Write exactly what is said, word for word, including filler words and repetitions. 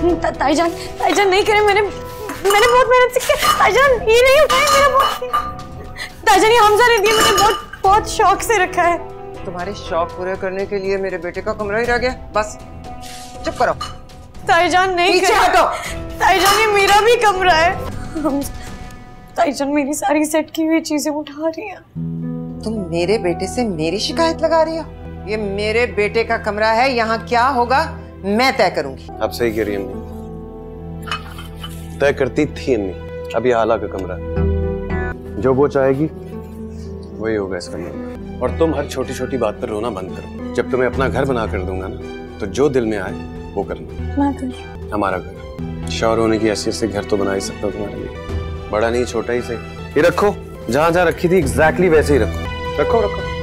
ताईजान, ताईजान नहीं करे, मैंने मैंने बहुत मेहनत से किया। ताईजान ये नहीं उठाया मेरा बहुत। ताईजान ये हमजा ने दिया, मैंने बहुत बहुत शौक से रखा है। तुम्हारे शौक पूरे करने के लिए मेरे बेटे का कमरा ही रह गया, बस चुप करो। ताईजान नहीं पीछे हटो। ताईजान ये मेरा भी कमरा है। ताईजान मेरी सारी सेट की हुई चीजें उठा रही है। तुम मेरे बेटे से मेरी शिकायत लगा रही हो? ये मेरे बेटे का कमरा है, यहाँ क्या होगा मैं तय करूंगी। अब सही कह रही है अम्मी, तय करती थी अम्मी। अब ये आला का कमरा है, जो वो चाहेगी वही होगा इस कमरे में। और तुम हर छोटी छोटी बात पर रोना बंद करो। जब तुम्हें अपना घर बना कर दूंगा ना, तो जो दिल में आए वो करना। घर हमारा घर, शौहर होने की हैसियत से घर तो बना ही सकता हूँ तुम्हारे लिए। बड़ा नहीं छोटा ही से। ये रखो, जहां जहां रखी थी एग्जैक्टली वैसे ही रखो। रखो रखो